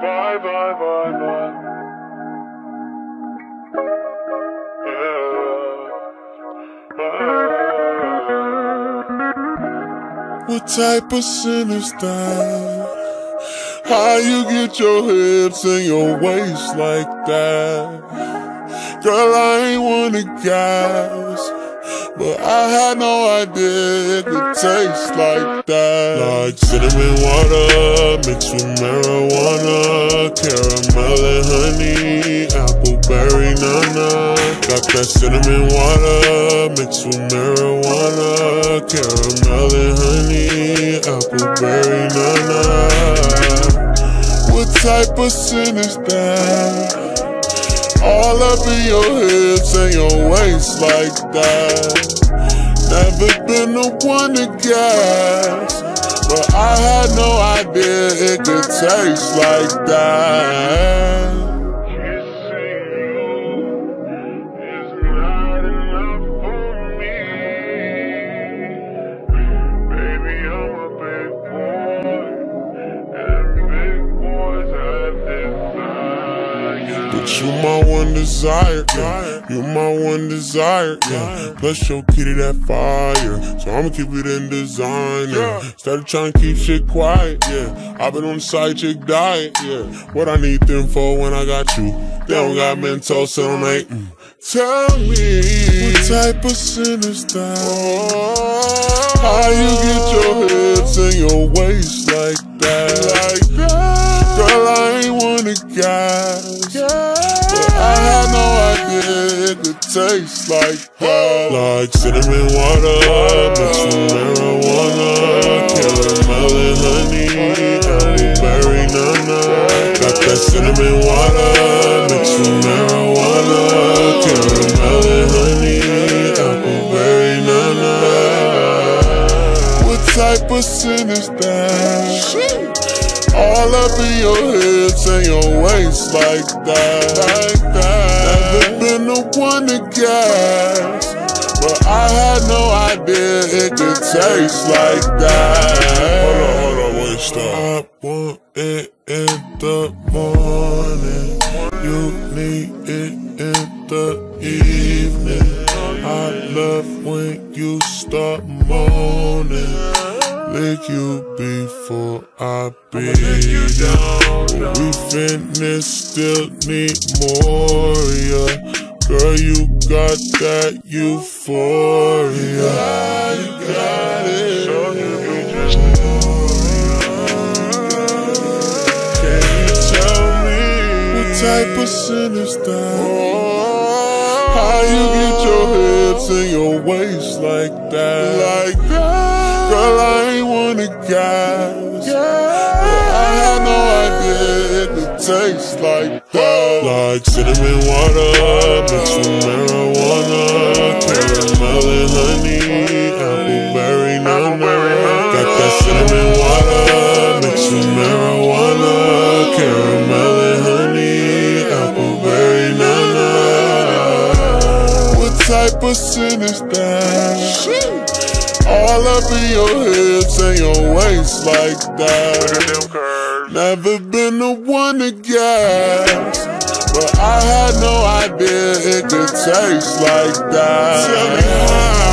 Bye, bye, bye, bye. What type of sin is that? How you get your hips and your waist like that? Girl, I ain't wanna gas, but I had no idea it could taste like that. Like cinnamon water mixed with marijuana, caramel and honey, appleberry nana. Got that cinnamon water mixed with marijuana, caramel and honey, appleberry nana. What type of sin is that? All up in your hips and your waist like that. Never been the one to gas, but I had no idea it could taste like that. Kissing you is not enough for me. Baby, I'm a big boy, and big boys have desire. But you my one desire, yeah. You my one desire, yeah. Plus your kitty that fire, so I'ma keep it in design, yeah. Started trying to keep shit quiet, yeah. I've been on the side chick diet, yeah. What I need them for when I got you? They don't got mental, so don't make. Tell me, what type of sin is that? How you get your hips and your waist like that? Like that. Girl, I ain't wanna gas, but I had no idea it could taste like that. Like cinnamon water mixed with marijuana, caramel and honey, appleberry nana. Got that cinnamon water mixed with marijuana, caramel and honey, appleberry nana. What type of sin is that? All up in your hips and your waist like that. Never been the one to gas, but I had no idea it could taste like that. Hold on, wait, stop. I want it in the morning, you need it in the evening. I love when you start moaning. Lick you before I beat you down. We finished, still need more, yeah. Girl, you got that euphoria. You got it. Can you tell me what type of sin is that? How you get your hips and your waist like that? Like that. Girl, I ain't wanna gas, but I had no idea it could taste like that. Like cinnamon water mixed with marijuana, caramel and honey, appleberry nana. Got that cinnamon water mixed with marijuana, caramel and honey, appleberry nana. What type of sin is that? All up in your hips and your waist like that. Never been the one to gas, but I had no idea it could taste like that. Tell me how.